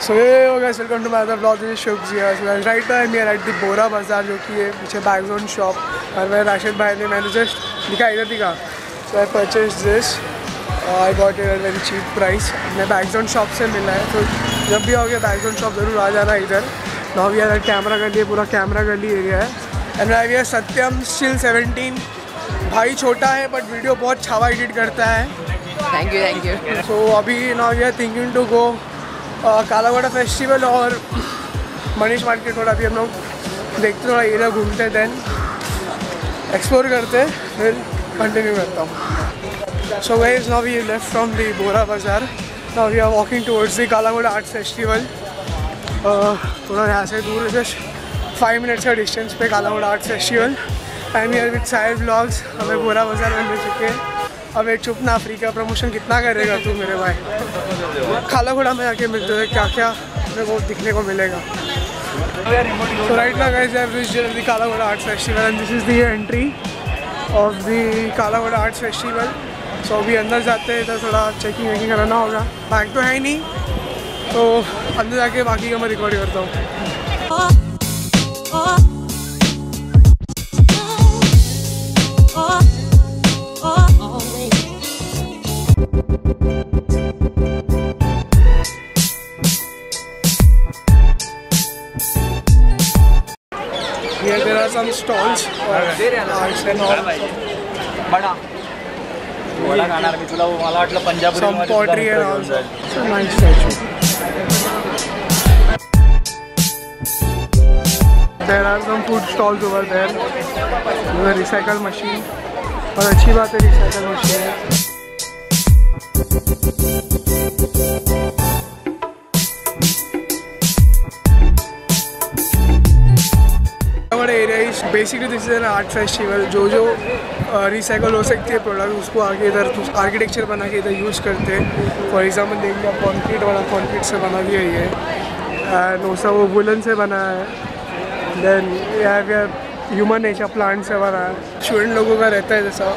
So hey guys, welcome to my other vlog. This is ShubZ here. So right now I'm here at the BORA BAZZAR, जो कि है पीछे bag zone shop. और मैं राशिद भाई ने मैंने जस्ट दिखा इधर दिखा. So I purchased this. I got it at a very cheap price. मैं बैग जोन शॉप से मिला है. तो जब भी आओगे बैग जोन शॉप ज़रूर आ जाना इधर. Now we are at camera गली, पूरा कैमरा गली एरिया है. And now we are Satyam still 17. भाई छोटा है बट वीडियो बहुत छावा एडिट करता है. Thank you. So अभी now we are thinking to go Kala Ghoda festival और मनीष मार्केट थोड़ा अभी हम लोग देखते थोड़ा एरिया घूमते हैं, देन एक्सप्लोर करते फिर कंटिन्यू करता हूँ. So guys now we left from the Bora Bazaar. Now we are walking towards the Kala Ghoda art festival. थोड़ा यहाँ से दूर जस्ट 5 मिनट्स का डिस्टेंस पे Kala Ghoda art festival. And we are with side vlogs. हमें बोरा बाज़ार में मिल चुके हैं. अब एक चुप ना फ्री का प्रमोशन कितना करेगा तू मेरे भाई. कालाघोड़ा में आके मिलते हैं क्या क्या मेरे को दिखने को मिलेगा. So right now guys, I have reached the Kala Ghoda art festival and this is the entry of the Kala Ghoda art festival. So अभी अंदर जाते हैं तो थोड़ा चेकिंग वेकिंग कराना होगा. बैग तो है ही नहीं तो अंदर जाके बाकी का मैं रिकॉर्ड करता हूँ. Here there are some stalls arts and all. Some pottery and all. It's a nice statue. There are some food stalls over there. There's a recycle machine. और अच्छी बात है recycle machine है. Basically this is an art festival. जो recycle हो सकती है product उसको आगे इधर आर्किटेक्चर बना के इधर यूज़ करते हैं. फॉर एग्जांपल देख लिया कॉन्क्रीट वाला, कॉन्क्रीट से बना दिया ये एंड वो सब वो वुलन से बना है. देन यहाँ ह्यूमन नेचर प्लांट से बना है. स्टूडेंट लोगों का रहता है जैसा.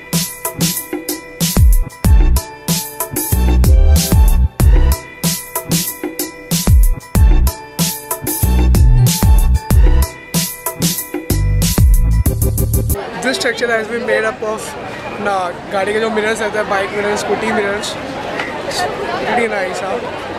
This structure has been made up of गाड़ी के जो मिरर्स रहते हैं, bike mirrors, scooty mirrors. Pretty nice, huh?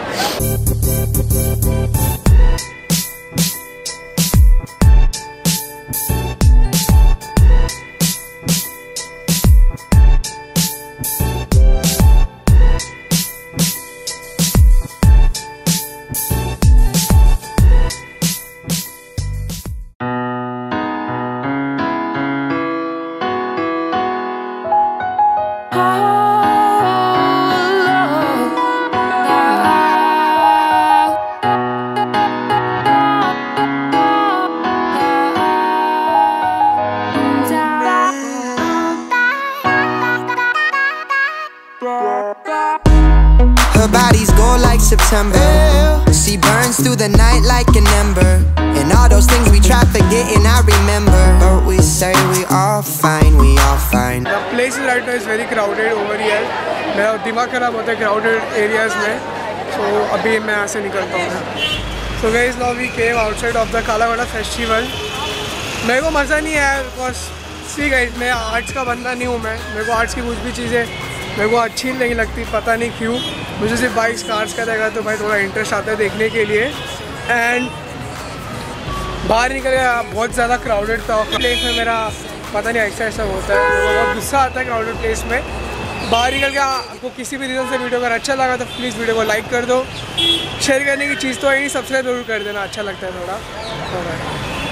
Her bodies go like September. She burns through the night like an ember. And all those things we try forgetting, I remember. But we say we all fine, we all fine. The place right now is very crowded over here. मेरा दिमाग खराब होता है crowded areas में. So अभी मैं यहाँ से निकलता हूँ. So guys, now we came outside of the Kala Ghoda festival. मेरे को मज़ा नहीं आया because see guys, मैं आर्ट्स का बंदा नहीं हूँ. मेरे को आर्ट्स की कुछ भी चीज़ें मेरे को अच्छी नहीं लगती, पता नहीं क्यों. मुझे सिर्फ बाइक्स कार्स का रहेगा तो भाई थोड़ा इंटरेस्ट आता है देखने के लिए. एंड बाहर निकल गया बहुत ज़्यादा क्राउडेड था प्लेस में. मेरा पता नहीं ऐसा होता है, मेरे को बहुत गुस्सा आता है क्राउडेड प्लेस में. बाहर निकल गया. आपको किसी भी रीज़न से वीडियो अगर अच्छा लगा तो प्लीज़ वीडियो को लाइक कर दो. शेयर करने की चीज़ तो है नहीं, सब्सक्राइब जरूर कर देना, अच्छा लगता है थोड़ा.